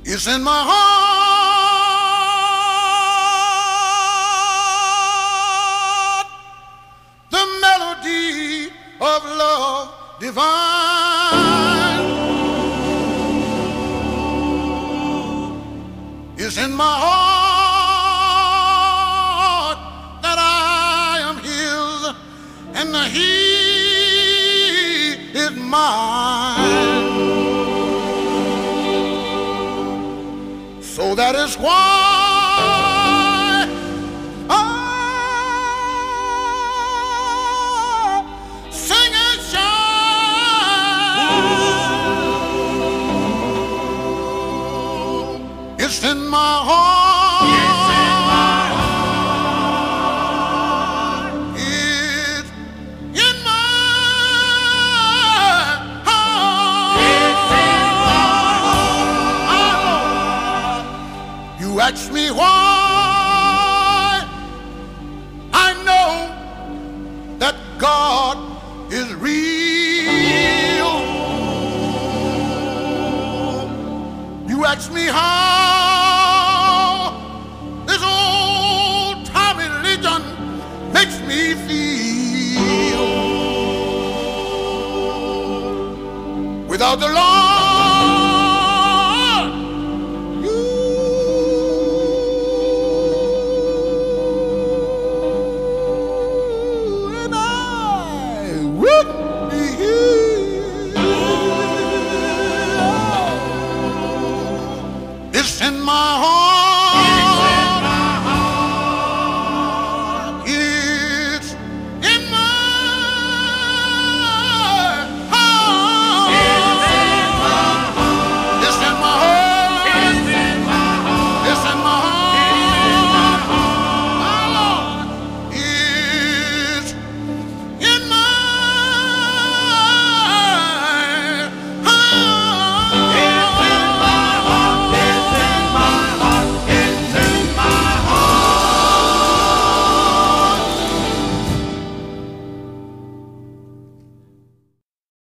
It's in my heart, the melody of love divine. It's in my heart that I am his and he is mine. So that is why I sing and shout. It's in my heart. It's in my heart. It's in my heart. It's in my heart. You ask me why I know that God is real. You ask me how this old time religion makes me feel. Without the Lord